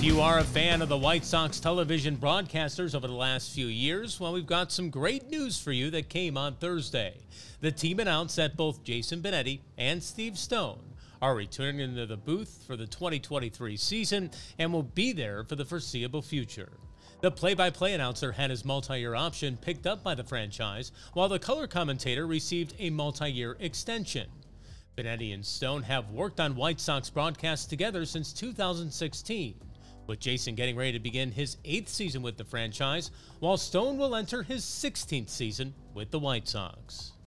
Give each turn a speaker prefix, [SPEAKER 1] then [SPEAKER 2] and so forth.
[SPEAKER 1] you are a fan of the White Sox television broadcasters over the last few years, well, we've got some great news for you that came on Thursday. The team announced that both Jason Benetti and Steve Stone are returning to the booth for the 2023 season and will be there for the foreseeable future. The play-by-play announcer had his multi-year option picked up by the franchise, while the color commentator received a multi-year extension. Benetti and Stone have worked on White Sox broadcasts together since 2016, with Jason getting ready to begin his 8th season with the franchise, while Stone will enter his 16th season with the White Sox.